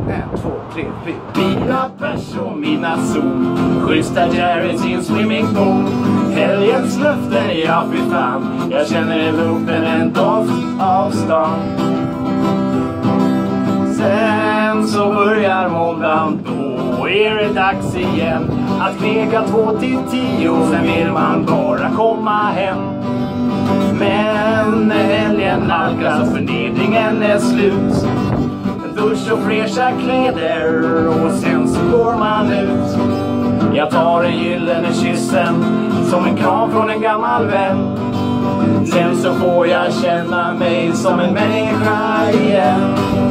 1, 2, 3, 4. Fyra pers och mina sol. Schyssta Jerrys i en swimmingpool. Helgens löften, ja fy fan. Jag känner i luften en doft av stan. Sen så börjar måndagen. Då är det dags igen att kneka 2 till 10. Sen vill man bara komma hem. Men när helgen nalkas och förnedringen är slut, en dusch och fräscha kläder och sen så går man ut. Jag tar den gyllene kyssen som en kram från en gammal vän. Sen så får jag känna mig som en människa igen.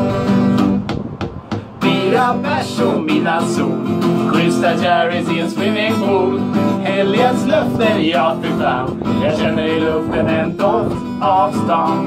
4 bärs och mina sol. Schyssta Jerrys i en swimmingpool. Helgens löften, ja fy fan. Jag känner i luften en doft av stan.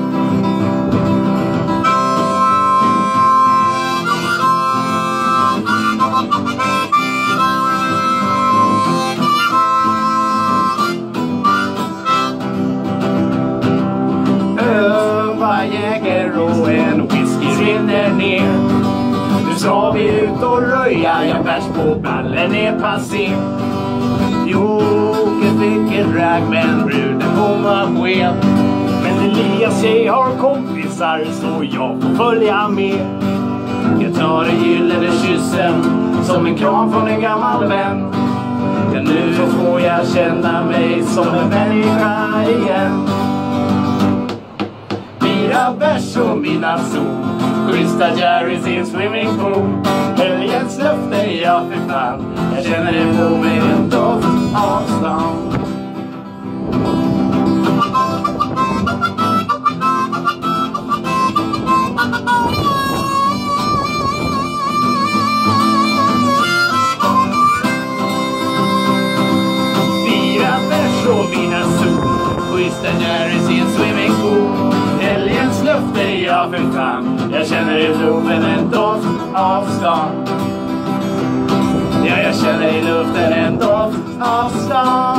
Öva jäger och en whisky rinner ner. Nu ska vi ut och röja, jag bärs på ballen är passé. Jocke fick ett rag men bruden hon var sken. Men Elias tjej har kompisar så jag får följa med. Jag tar den gyllene kyssen som en kram från en gammal vän. Ja, nu så får jag känna mig som en människa igen. 4 bärs och mina sol. Schyssta Jerrys i en swimmingpool. Helgens löfte, ja för fan. Jag känner det på mig en doft av stan. Mina sol. Schyssta Jerrys i en swimmingpool. Helgens löfte, ja för fan. Jag känner i luften en doft av stan. Ja, jag känner i luften en doft av stan.